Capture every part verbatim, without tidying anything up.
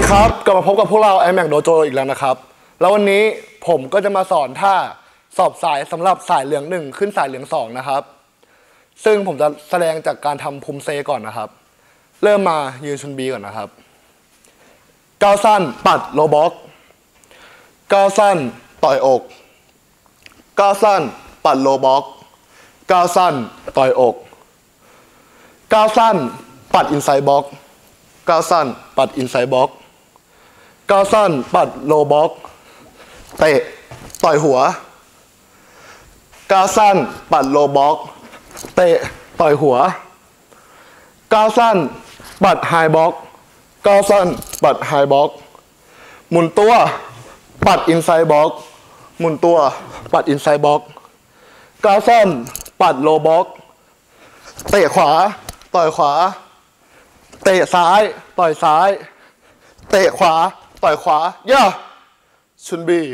ครับกลับมาพบกับพวกเรา ไอแม็ก Dojo อีกแล้วนะครับแล้ววันนี้ผมก็จะมาสอนท่าสอบสายสำหรับสายเหลืองหนึ่งขึ้นสายเหลืองสองนะครับซึ่งผมจะแสดงจากการทำพุมเซก่อนนะครับเริ่มมายืนชุนบีก่อนนะครับก้าวสั้นปัดโลบ็อกก้าวสั้นต่อยอกก้าวสั้นปัดโลบ็อกก้าวสั้นต่อยอกก้าวสั้นปัดอินไซด์บ็อกก้าวสั้นปัดอินไซด์บ็อกก้าวสั้นปัดโลบ็อกเตะต่อยหัวก้าวสั้นปัดโลบ็อกเตะต่อยหัวก้าวสั้นปัดไฮบ็อกก้าวสั้นปัดไฮบ็อกหมุนตัวปัดอินไซด์บ็อกหมุนตัวปัดอินไซด์บ็อกก้าวสั้นปัดโลบ็อกเตะขวาต่อยขวาเตะซ้ายต่อยซ้ายเตะขวาต่อยขวาย่าชุนบี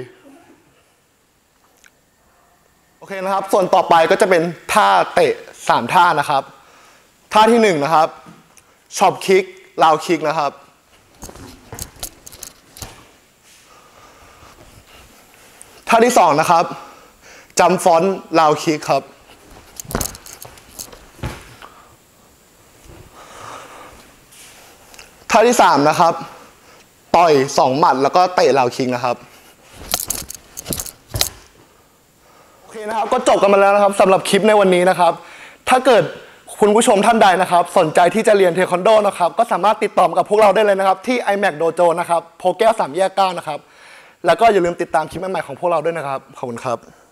โอเคนะครับส่วนต่อไปก็จะเป็นท่าเตะสามท่านะครับท่าที่หนึ่งนะครับช็อปคิกลาวคิกนะครับท่าที่สองนะครับจัมฟอนต์ลาวคิกครับท่าที่สามนะครับต่อยสองหมัดแล้วก็เตะลาวคิกนะครับโอเคนะครับก็จบกันมาแล้วนะครับสำหรับคลิปในวันนี้นะครับถ้าเกิดคุณผู้ชมท่านใดนะครับสนใจที่จะเรียนเทควันโดนะครับก็สามารถติดต่อกับพวกเราได้เลยนะครับที่ ไอแม็ก Dojo นะครับโพแก้วสามแยกเก้านะครับแล้วก็อย่าลืมติดตามคลิปใหม่ๆของพวกเราด้วยนะครับขอบคุณครับ